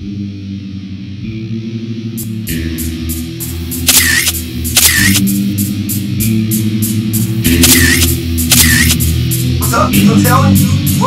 What's up? You gonna tell me? Woo!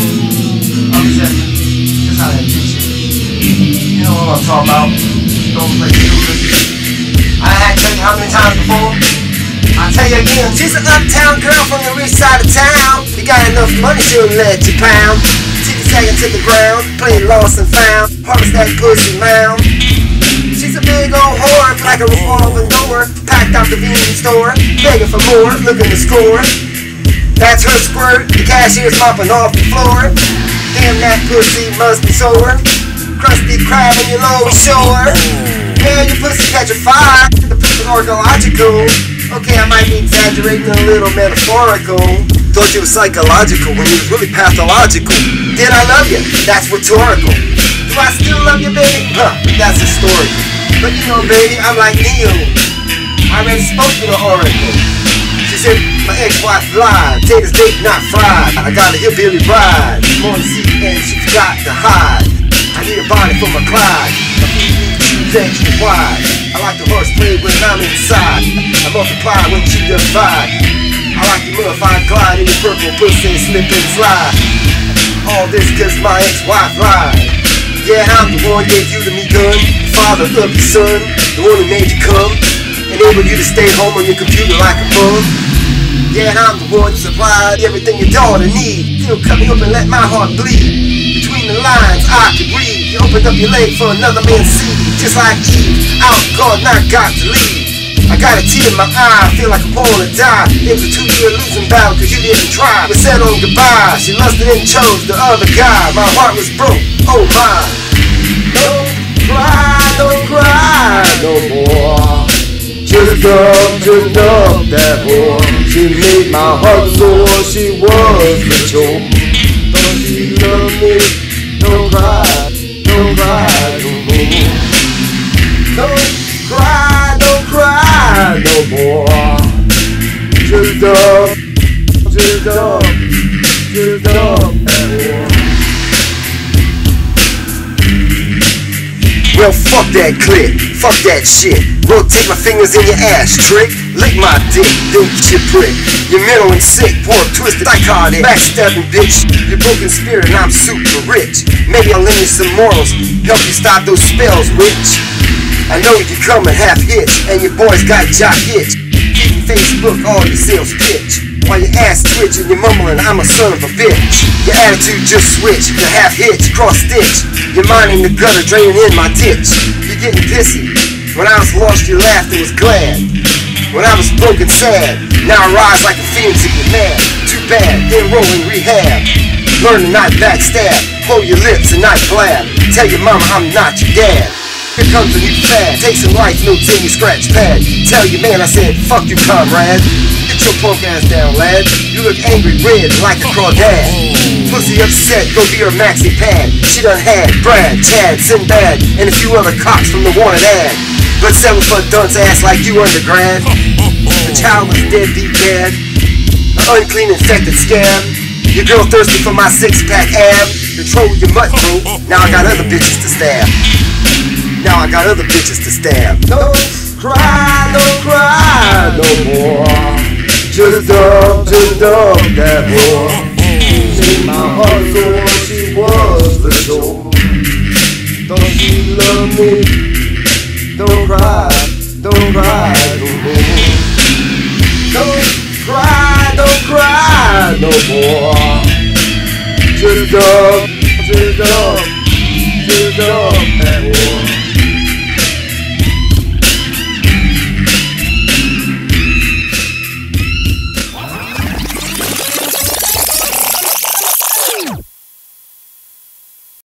I'm telling you. That's how that bitch is. You know what I'm talking about. Don't play stupid. I had to tell you how many times before. I'll tell you again. She's an uptown girl from the rich side of town. You got enough money, she'll let you pound. Tagging to the ground, playing lost and found, harvest that pussy mound. She's a big old whore, like a revolving door, packed out the convenience store, begging for more, looking to score. That's her squirt, the cashier's mopping off the floor. Damn, that pussy must be sore. Crusty crab when you're low shore. Man, your pussy petrified, the pussy's orgological. Okay, I might be exaggerating, a little metaphorical. Thought you was psychological when you was really pathological. Did I love you? That's rhetorical. Do I still love you, baby? Huh, that's historical. But you know, baby, I'm like Neo. I already spoke to the oracle. She said my ex-wife lied. Potatoes baked, not fried. I got a hillbilly bride. I'm on the seat and she's got to hide. I need a body for my Clyde. My feet need shoes extra wide. I like the horseplay when I'm inside. I multiply when she divide. I like the modified glide in your purple pussy, slip and slide. All this cause my ex-wife lied. Yeah, I'm the one gave you to me gun, father of your son, the one who made you come, enabled you to stay home on your computer like a bum. Yeah, I'm the one who supplied everything your daughter needs. Still cut me up and let my heart bleed. Between the lines, I could read. You opened up your leg for another man's seed. Just like Eve, out gone, now got to leave. I got a tear in my eye, I feel like I'm born to die. It was a 2-year losing battle cause you didn't try. We said on goodbye, she lusted and chose the other guy. My heart was broke, oh my. Don't cry no more. Just up that whore. She made my heart sore, she was the choke. Don't she love me? Don't cry no more. Don't cry no more. Just up that whore. Well, fuck that clip, fuck that shit. Rotate my fingers in your ass, trick. Lick my dick, then get your prick. You're mentally sick, warped, twisted, psychotic, backstabbing bitch. You're broken spirit and I'm super rich. Maybe I'll lend you some morals, help you stop those spells, witch. I know you come in half hitch, and your boys got jock hitch. Keeping Facebook, all your sales pitch. While your ass twitch and you're mumbling, I'm a son of a bitch. Your attitude just switch, you're half hitch, cross stitch. Your mind in the gutter, draining in my ditch. You're getting pissy. When I was lost, your laughter was glad. When I was broken, sad. Now I rise like a phoenix if you're mad. Too bad, then roll in rehab. Learn to not backstab. Hold your lips and not blab. Tell your mama I'm not your dad. Here comes a new fad. Take some life notes in your scratch pad. Tell your man I said, fuck you, comrade. Get your punk ass down, lad. You look angry red like a crawdad. Pussy upset, go be her maxi pad. She done had Brad, Chad, Sinbad, and a few other cocks from the wanted ad. But settle for a dunce ass like you undergrad. The child was deadbeat dad. An unclean infected scab. Your girl thirsty for my six-pack ab. Control your mutt, bro. Now I got other bitches to stab. Now I got other bitches to stab. Don't cry no more. Just up that whore. Made my heart sore, she was the shore. Don't she love me? Don't cry no more. Don't cry no more. Just up that whore.